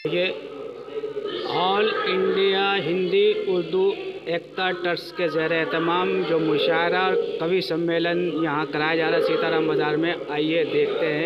ये all India Hindi Urdu Ekta trust के ज़ेर एहतमाम जो मुशायरा और कवि सम्मेलन यहाँ कराया जा रहा है सीताराम बाज़ार में, आइए देखते हैं।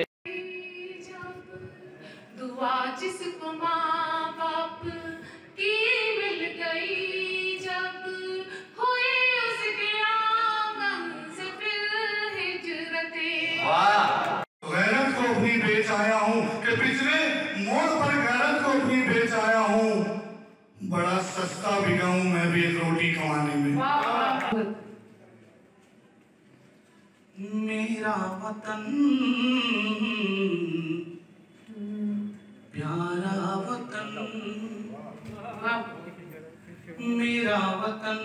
दुआ जिसको माँ बाप की मिल गई, जब हुई उसके आंगन से फिर हिजरते। गैरत को अपनी बेच आया हूँ कि पिछले मोड़ पर गैरत को अपनी बेच आया हूँ। बड़ा सस्ता बिका हूँ मैं भी एक रोटी कमाने में। मेरा वतन प्यारा वतन, मेरा वतन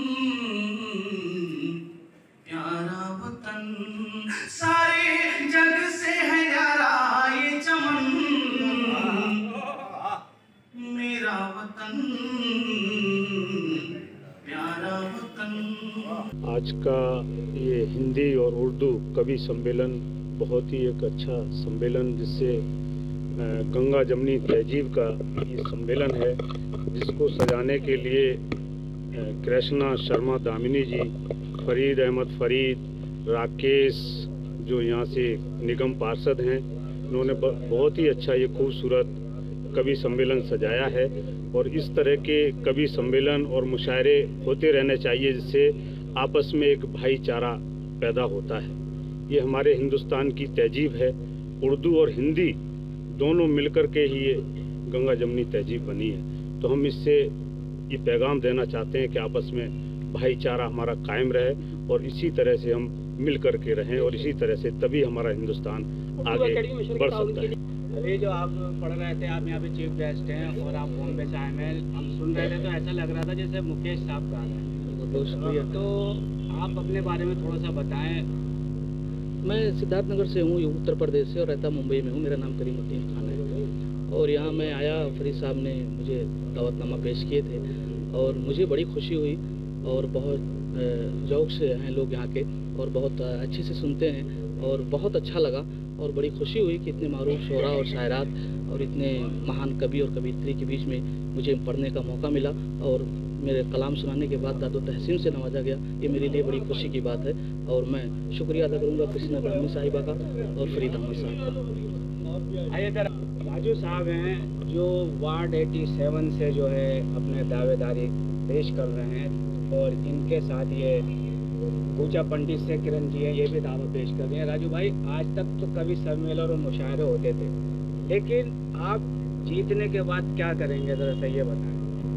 प्यारा वतन, सारे जग से है यारा ये चमन। मेरा वतन प्यारा वतन। आज का ये हिंदी और उर्दू कवि सम्मेलन बहुत ही एक अच्छा सम्मेलन, जिससे गंगा जमनी तहजीब का ये सम्मेलन है, जिसको सजाने के लिए कृष्णा शर्मा दामिनी जी, फरीद अहमद फरीद, राकेश जो यहाँ से निगम पार्षद हैं, उन्होंने बहुत ही अच्छा ये खूबसूरत कवि सम्मेलन सजाया है। और इस तरह के कवि सम्मेलन और मुशायरे होते रहने चाहिए, जिससे आपस में एक भाईचारा पैदा होता है। ये हमारे हिंदुस्तान की तहजीब है। उर्दू और हिंदी दोनों मिलकर के ही ये गंगा जमनी तहजीब बनी है। तो हम इससे ये पैगाम देना चाहते हैं कि आपस में भाईचारा हमारा कायम रहे और इसी तरह से हम मिल कर के रहें, और इसी तरह से तभी हमारा हिंदुस्तान आगे बढ़ सकता है। अभी जो आप पढ़ रहे थे, आप यहाँ पे चीफ गेस्ट हैं और आप बॉम्बे से आए हैं, हम सुन रहे थे तो ऐसा लग रहा था जैसे मुकेश साहब का आ रहे हैं। तो आप अपने बारे में थोड़ा सा बताएं। मैं सिद्धार्थनगर से हूँ, उत्तर प्रदेश से, और रहता मुंबई में हूँ। मेरा नाम करीमुद्दीन खान है और यहाँ मैं आया, फरीद साहब ने मुझे दावतनामा पेश किए थे और मुझे बड़ी खुशी हुई। और बहुत ज़ौक़ से हैं लोग यहाँ के और बहुत अच्छे से सुनते हैं और बहुत अच्छा लगा। और बड़ी खुशी हुई कि इतने मारूफ शोरा और शायरात और इतने महान कवि और कवियत्री के बीच में मुझे पढ़ने का मौका मिला और मेरे कलाम सुनाने के बाद दादो तहसीन से नवाजा गया। ये मेरे लिए बड़ी खुशी की बात है और मैं शुक्रिया अदा करूँगा कृष्णा ब्राह्मी साहिबा का और फरीद अहमद साहब का। आइए इधर राजू साहब हैं जो वार्ड 87 से जो है अपने दावेदारी पेश कर रहे हैं, और इनके साथ ये पूजा पंडित से किरण जी है, ये भी दावा पेश कर रहे हैं। राजू भाई, आज तक तो कवि सम्मेलन और मुशायरे होते थे, लेकिन आप जीतने के बाद क्या करेंगे, जरा सा ये बताएं।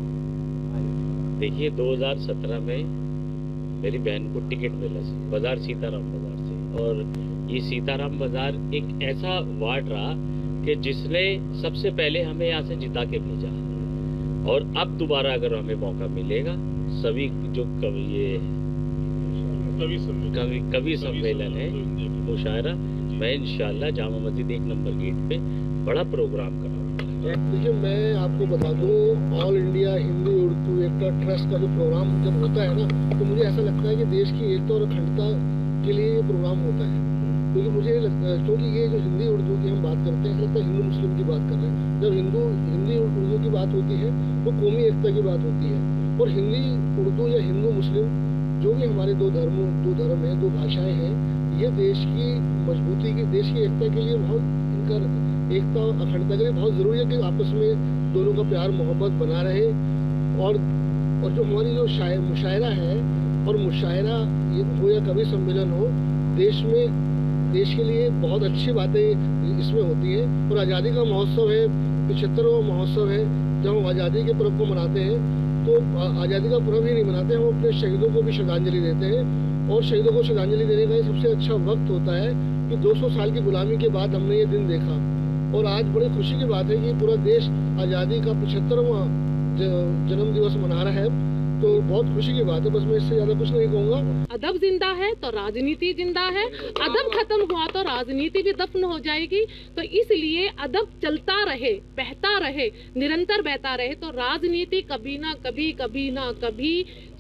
देखिए, 2017 में मेरी बहन को टिकट मिला बाजार सीताराम बाजार से, और ये सीताराम बाजार एक ऐसा वार्ड रहा कि जिसने सबसे पहले हमें यहाँ से जिता के भेजा। और अब दोबारा अगर हमें मौका मिलेगा, सभी जो कवि सम्मेलन है, मुशायरा, मैं इंशाल्लाह जामा मस्जिद 1 नंबर गेट पे बड़ा प्रोग्राम कराऊंगा। देखिए, मैं आपको बता दूं, all India Hindi Urdu Ekta trust का जो प्रोग्राम जब होता है ना, तो मुझे ऐसा लगता है कि देश की एकता और अखंडता के लिए ये प्रोग्राम होता है। क्योंकि मुझे लगता है, क्योंकि ये जो हिंदी उर्दू की हम बात करते हैं, लगता है हिंदू मुस्लिम की बात कर रहे हैं। जब हिंदी उर्दू की बात होती है तो कौमी एकता की बात होती है। और हिंदी उर्दू या हिंदू मुस्लिम जो भी हमारे दो धर्म हैं, दो भाषाएं हैं, ये देश की मजबूती की, देश की एकता के लिए बहुत, इनका एकता और अखंडता के लिए बहुत ज़रूरी है कि आपस में दोनों का प्यार मोहब्बत बना रहे। और जो हमारी जो मुशायरा है, और मुशायरा हो या कवि सम्मेलन हो, देश के लिए बहुत अच्छी बातें इसमें होती हैं। और आज़ादी का महोत्सव है, 75वां महोत्सव है, जब हम आज़ादी के पर्व को मनाते हैं तो आज़ादी का पर्व ही नहीं मनाते, हम अपने शहीदों को भी श्रद्धांजलि देते हैं। और शहीदों को श्रद्धांजलि देने का ये सबसे अच्छा वक्त होता है कि 200 साल की गुलामी के बाद हमने ये दिन देखा। और आज बड़ी खुशी की बात है कि पूरा देश आज़ादी का 75वां जन्म दिवस मना रहा है, तो बहुत खुशी की बात है। बस मैं इससे ज़्यादा कुछ नहीं कहूँगा। अदब जिंदा है तो राजनीति जिंदा है, अदब खत्म हुआ तो राजनीति भी दफन हो जाएगी। तो इसलिए अदब चलता रहे, बहता रहे, निरंतर बहता रहे, तो राजनीति कभी ना कभी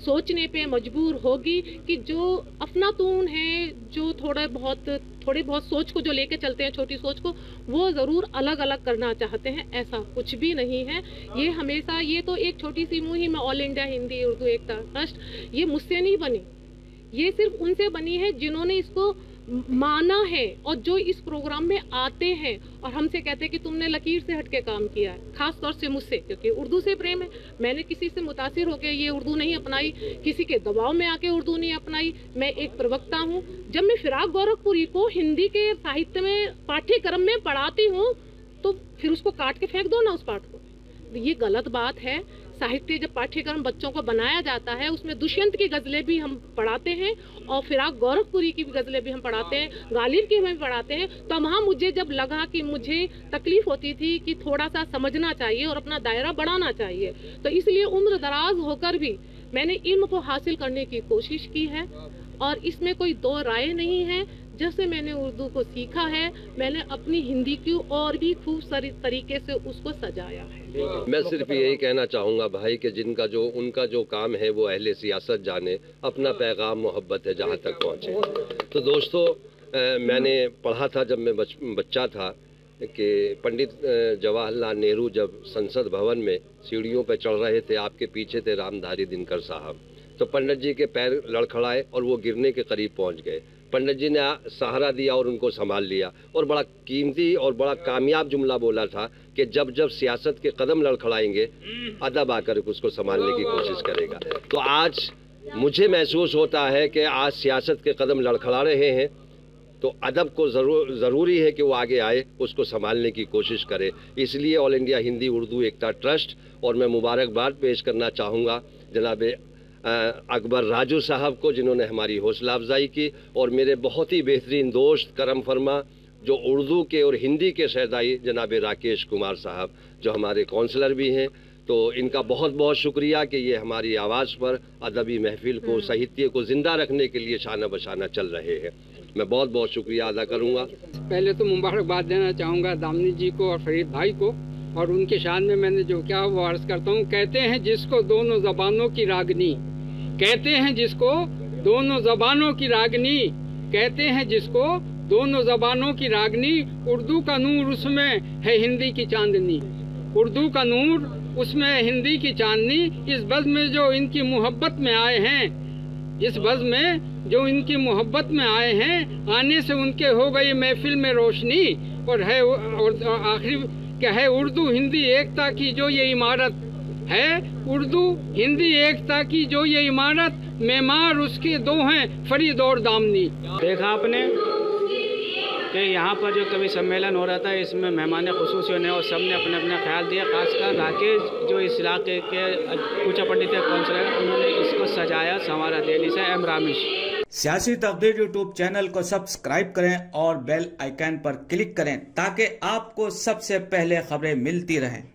सोचने पे मजबूर होगी कि जो अफलातून है, जो थोड़े बहुत सोच को जो लेके चलते हैं, छोटी सोच को, वो ज़रूर अलग अलग करना चाहते हैं। ऐसा कुछ भी नहीं है। ये हमेशा, ये तो एक छोटी सी मुहिम all India Hindi Urdu Ekta trust, ये मुझसे नहीं बनी, ये सिर्फ उनसे बनी है जिन्होंने इसको माना है और जो इस प्रोग्राम में आते हैं और हमसे कहते हैं कि तुमने लकीर से हटके काम किया है, खास तौर से मुझसे, क्योंकि उर्दू से प्रेम है। मैंने किसी से मुतासिर होकर ये उर्दू नहीं अपनाई, किसी के दबाव में आके उर्दू नहीं अपनाई। मैं एक प्रवक्ता हूँ। जब मैं फिराक गोरखपुरी को हिंदी के साहित्य में पाठ्यक्रम में पढ़ाती हूँ तो फिर उसको काट के फेंक दो ना उस पाठ को, ये गलत बात है। साहित्य जब पाठ्यक्रम बच्चों को बनाया जाता है उसमें दुष्यंत की गज़लें भी हम पढ़ाते हैं और फिराक गोरखपुरी की भी गज़लें भी हम पढ़ाते हैं, गालिब की भी पढ़ाते हैं। तो वहाँ मुझे जब लगा कि मुझे तकलीफ़ होती थी कि थोड़ा सा समझना चाहिए और अपना दायरा बढ़ाना चाहिए, तो इसलिए उम्र दराज होकर भी मैंने इल्म को हासिल करने की कोशिश की है और इसमें कोई दो राय नहीं है। जैसे मैंने उर्दू को सीखा है, मैंने अपनी हिंदी की और भी खूबसूरत तरीके से उसको सजाया है। मैं सिर्फ यही कहना चाहूँगा भाई कि उनका जो काम है वो अहले सियासत जाने, अपना पैगाम मोहब्बत है जहाँ तक पहुँचे। तो दोस्तों, मैंने पढ़ा था जब मैं बच्चा था कि पंडित जवाहरलाल नेहरू जब संसद भवन में सीढ़ियों पर चढ़ रहे थे, आपके पीछे थे रामधारी दिनकर साहब, तो पंडित जी के पैर लड़खड़ाए और वो गिरने के करीब पहुंच गए। पंडित जी ने सहारा दिया और उनको संभाल लिया और बड़ा कीमती और बड़ा कामयाब जुमला बोला था कि जब जब सियासत के कदम लड़खड़ाएंगे, अदब आकर उसको संभालने की कोशिश करेगा। तो आज मुझे महसूस होता है कि आज सियासत के कदम लड़खड़ा रहे हैं, तो अदब को ज़रूरी है कि वो आगे आए, उसको संभालने की कोशिश करे। इसलिए all India Hindi Urdu Ekta trust, और मैं मुबारकबाद पेश करना चाहूँगा जनाब अकबर राजू साहब को, जिन्होंने हमारी हौसला अफजाई की, और मेरे बहुत ही बेहतरीन दोस्त करम फरमा जो उर्दू के और हिंदी के शहदाई जनाब राकेश कुमार साहब, जो हमारे काउंसलर भी हैं। तो इनका बहुत बहुत शुक्रिया कि ये हमारी आवाज़ पर अदबी महफिल को, साहित्य को ज़िंदा रखने के लिए शाना बशाना चल रहे हैं। मैं बहुत बहुत शुक्रिया अदा करूँगा। पहले तो मुबारकबाद देना चाहूँगा दामनी जी को और फरीद भाई को, और उनके शान में मैंने जो क्या वो अर्ज़ करता हूँ। कहते हैं जिसको दोनों ज़बानों की रागनी, कहते हैं जिसको दोनों ज़बानों की रागनी, कहते हैं जिसको दोनों ज़बानों की रागनी, उर्दू का नूर उसमें है हिंदी की चांदनी, उर्दू का नूर उसमें है हिंदी की चांदनी। इस बज़्म में जो इनकी मोहब्बत में आए हैं, इस बज़्म में जो इनकी मोहब्बत में आए हैं, आने से उनके हो गई महफिल में रोशनी। और है और आखिरी क्या है, उर्दू हिंदी एकता की जो ये इमारत है, उर्दू हिंदी एकता की जो ये इमारत, मेमार उसके दो हैं फरीद और दामनी। देखा आपने कि यहाँ पर जो कवि सम्मेलन हो रहा था, इसमें मेहमान खुसूसी ने और सब ने अपने अपने ख्याल दिया। खासकर राकेश जो इस इलाके के ऊंचा पंडित काउंसलर, उन्होंने इसको सजाया संवारा दिल्ली से। एम रामेश। सियासी तकदीर यूट्यूब चैनल को सब्सक्राइब करें और बेल आइकन पर क्लिक करें ताकि आपको सबसे पहले खबरें मिलती रहें।